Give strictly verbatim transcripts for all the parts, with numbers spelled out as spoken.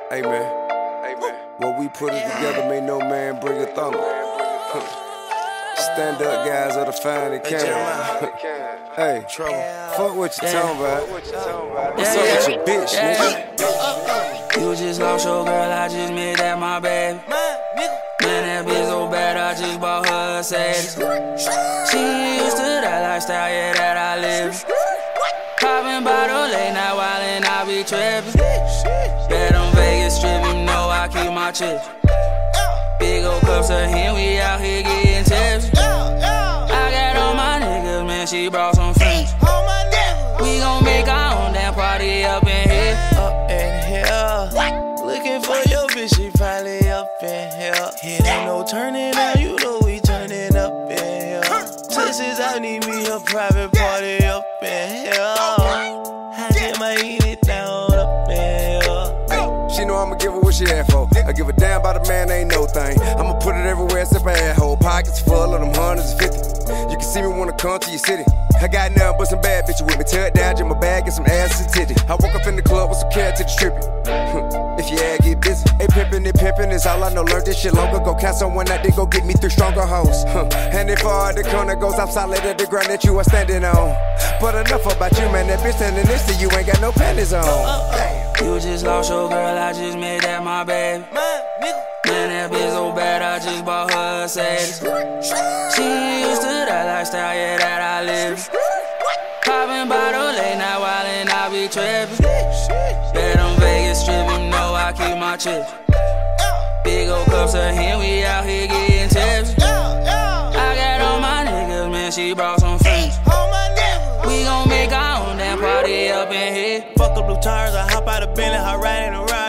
Hey man, hey man. What we put it together, may no man bring a thunder. Stand up, guys, of the fine and can. Hey, fuck what you talking about. What's up with your bitch, nigga? You just lost your girl, I just made that my baby. Man, that bitch so bad, I just bought her a Sadie. She ain't used to that lifestyle, yeah, that I live. Poppin' bottle late night wildin', I be trippin'. Bet on Vegas Strip, you know I keep my chips. Big ol' cups of him, we out here getting tips. I got all my niggas, man, she brought some friends. We gon' make our own damn party up in here. Up in here. Looking for your bitch, she probably up in here. It ain't no turning now, you know we turning up in here. Texas, I need me a private party up in here. I just might eat it down up in here. She know I'ma give her what she asked for. I give a damn about a man, ain't no thing. I'ma put it everywhere except her asshole. Pockets full of them hundreds and fifty. You can see me wanna come to your city. I got nothing but some bad bitches with me. Tear it down, just my bag, get some ass and titty. I walk up in the club with some carrot to distribute. If your ad get busy, hey pimpin' and pimpin' is all I know. Learned this shit long ago. Count someone that they go get me through stronger hoes. And if far the corner goes, I'm solid at the ground that you are standing on. But enough about you, man. That bitch standing next to you ain't got no panties on. You just lost your girl, I just made that my baby. Man, that bitch so bad, I just bought her a Sadie. She ain't used to that lifestyle, yeah, that I live. Poppin' bottle late night wildin', I be trippin'. Bet on Vegas Strip, you know I keep my chips. Big ol' cups of him, we out here getting tips. I got all my niggas, man, she brought some friends. We gon' make our own damn party up in here. Fuck the blue tires, I hop out of Bentley, I ride in a Rari.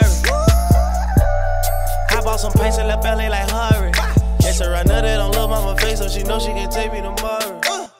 I bought some paints and left belly like Harry. Yes, sir, I know that don't love mama face, so she know she can take me tomorrow.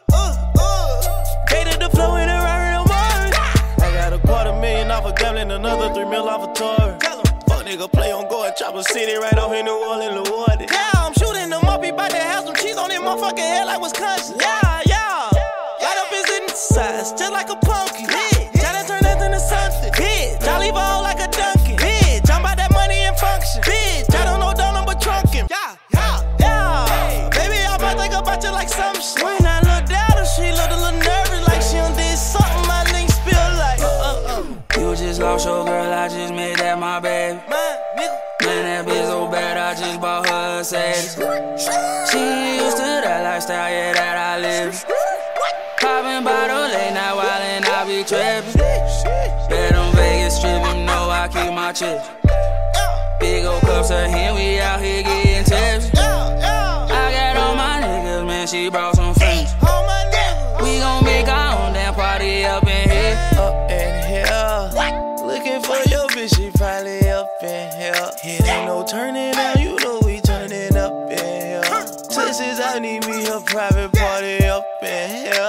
Gated the flow in a Rari on Mars. I got a quarter million off of gambling, another three mil off of Tory. Fuck nigga play on go and chop a city right off in New Orleans, Louisiana. Yeah, I'm shooting them up, he bout to have some cheese on his motherfucking head like Wisconsin. Yeah, yeah. Light up his insides, just like a pumpkin. Bitch, try to turn that into something. Bitch, Jolly ball like a donkey. Bitch, I'm about that money in function. Bitch, I don't know don't number trunkin'. Yeah, yeah, yeah. Baby, I might think about you like some shit. When I look down, she look a little nervous, like she done did something my links feel like. Uh, uh, uh. You just lost your girl, I just made that my baby. Man, that bitch so bad, I just bought her a Sadie. She ain't used to that lifestyle, yeah, that I live. Poppin' bottle late night wildin', I be trippin'. Bet on Vegas Strip, you know I keep my chips. Big ol' cups of him, we out here getting tips. I got all my niggas, man, she brought some friends. We gon' make our own damn party up in here. Up in here. Looking for your bitch, she probably up in here. It ain't no turning now, you know we turning up in here. Texas, I need me a private party up in here.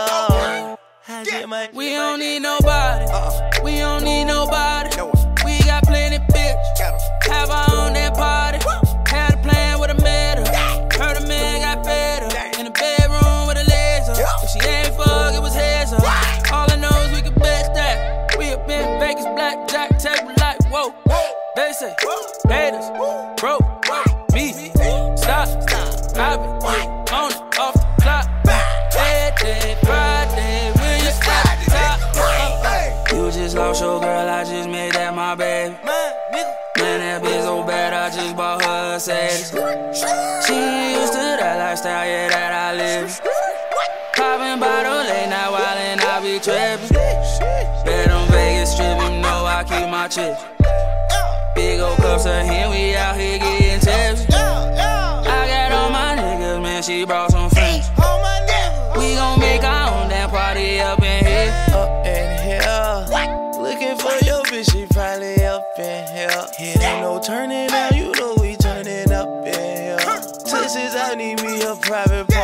We don't need nobody. We don't need nobody. We got plenty bitch. Have our own damn party. Had a plan with a metal. Heard a man got fed up in the bedroom with a laser. If she ain't fuck, it was heads up. All I know is we can bet that. We up in Vegas, blackjack table like whoa. They say haters, broke, me, stop, stop it, on it, off the clock. Bad day, Friday, will you stop? You just lost your girl, I just made that my baby. Man, that bitch so bad, I just bought her a Sadie. She ain't used to that lifestyle, yeah, that I live. Poppin' bottle late night wildin', I be trippin'. Bet on Vegas Strip, you know I keep my chips. Big ol' cups of him, we out here getting tips. I got all my niggas, man, she brought some friends. We gon' make our own damn party up in here. Up in here. Looking for your bitch, she probably up in here. It ain't no turning now, you know we turning up in here. Texas, I need me a private